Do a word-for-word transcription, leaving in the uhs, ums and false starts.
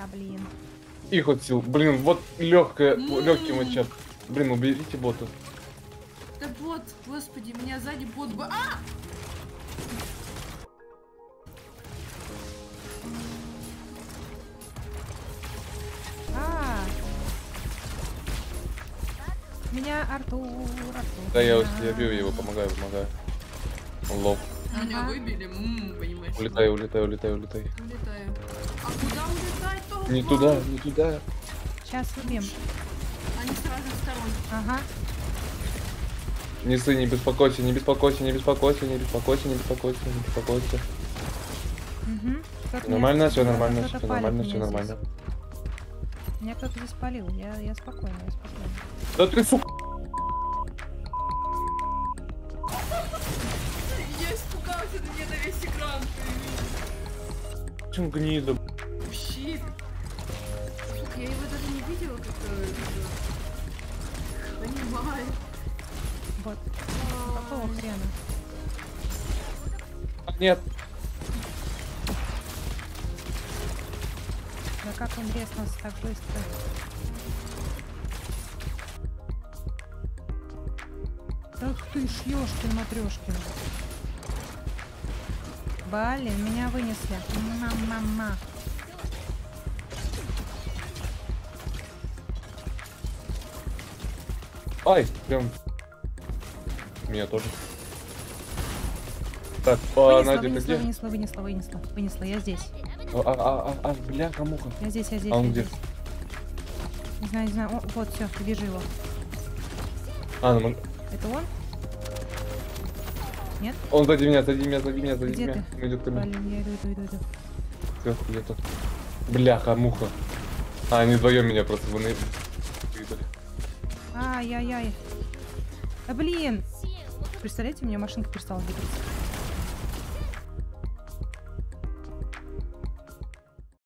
блин. Их отсил. Блин, вот легкая, легкий матчап. Блин, уберите бота. Да бот, господи, меня сзади бот бы. А! А! Меня Артур, Артур. Да, я, меня. я бью его, помогаю, помогаю. Он лов. Меня Ага. выбили, ммм, понимаешь. Улетай, улетай, улетай, улетай. Улетаю. А куда улетать-то? Не туда, не туда. Сейчас убьем. Они с разных сторон. Ага. Не сы, не беспокойся, не беспокойся, не беспокойся, не беспокойся, не беспокойся, не беспокойся. Угу. Нормально, все нормально, все нормально, все нормально. Меня кто-то здесь палил. Я, я спокойно, я спокойно. Да ты, сука! Я испугалась, это мне на весь экран. Чем гнида? Щит. Слушай, я его даже не видела, как понимаю. Вот. Какого хрена? Нет. Да как он резнулся так быстро? Ах ты ж, ёшкин матрёшкин. Блин, меня вынесли. Мама. Ай, прям. Меня тоже. Так, а, Вынесла, Надя, ты вынесла, где? вынесла, вынесла, вынесла, вынесла. Я здесь. А, а, а, а, бляха, муха. Я здесь, я здесь. А он я где? здесь. Не знаю, не знаю. О, вот, все, вижу его. А, ну, Это он? Нет? он сзади меня, сзади меня, сзади меня, сзади Где меня. ты? Он идет ко мне. Блин, я иду, иду, иду, иду. Сверху где-то. Бляха, муха. А, они вдвоем меня просто выны... выдали. Ай-яй-яй. Да блин! Представляете, у меня машинка перестала двигаться.